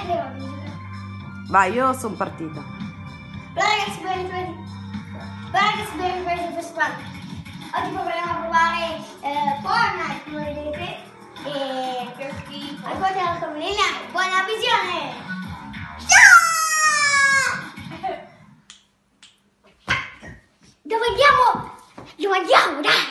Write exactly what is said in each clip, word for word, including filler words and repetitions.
Vai, io sono partita. Però ragazzi, bene, bene. Però ragazzi, bene, bene, questo qua. Oggi proveremo a provare eh, Fortnite, come vedete. E che schifo. Ascoltate la campanella. Buona visione! Dove andiamo? Dove andiamo, dai!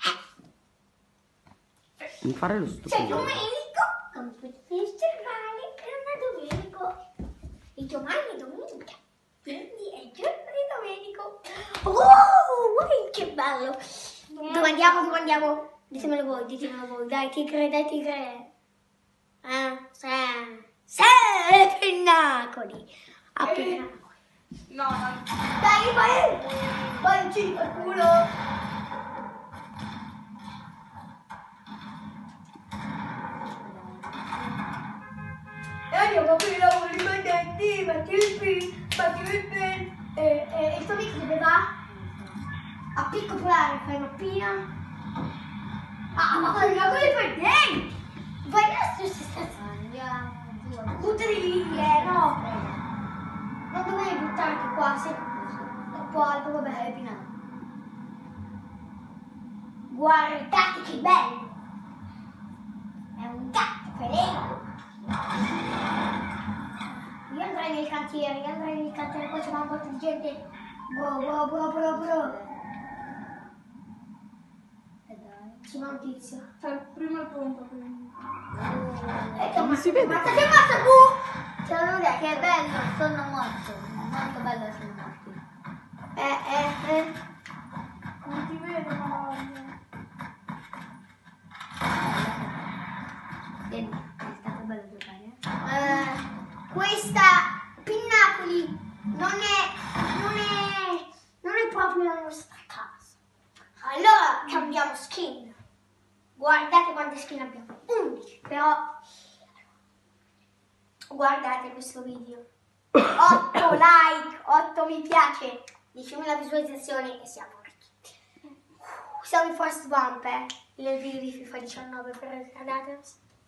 Non fare lo C'è stupido. Domenico, come potete osservare, non è Domenico. E domani è domenica, quindi è il giorno di Domenico. Oh, guarda che bello! Dove andiamo, dove andiamo? Ditemelo voi, ditemelo voi. Dai, tigre, dai, tigre. Ah, sei, sei pinnacoli. A pinnacoli. No, no. Dai, vai! Vai, ci il culo! E andiamo a aprire la voce con i denti, batti il P, batti il P. E, e il tuo amico dove va? A picco polare, fai mappina. Ah, ma con i denti! Vai adesso si sta... Buttali lì, eh, no! Non dovevi buttarti qua, sei troppo alto, vabbè, è pinato. Guardate che bello! È un gatto, felice! Io andrei nel cantiere, io andrei nel cantiere, qua c'è un po' di gente. Bro, bro, bro, bro, bro. C'è una notizia. Cioè, prima il punto, quindi. E che Non si vede. Ma che mazza bu! C'è una idea che è bello, sono morto. Molto bello essere morti. Eh, eh, eh. Non ti vedo, ma... Vedi, è stato bello giocare. Eh, questa Pinnacoli non è, non è, non è proprio la nostra casa. Allora cambiamo skin. Guardate quante skin abbiamo. undici, però guardate questo video. otto like, otto mi piace, diecimila visualizzazioni e siamo ricchi. Siamo in Forest Bump, eh, nel video di FIFA diciannove, per ricordate?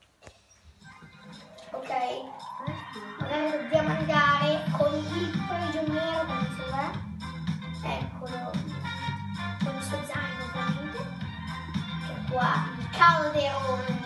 Ok, ora dobbiamo andare con il prigioniero, dov'è? Eccolo, con il suo zaino ovviamente, che è qua, il calderone.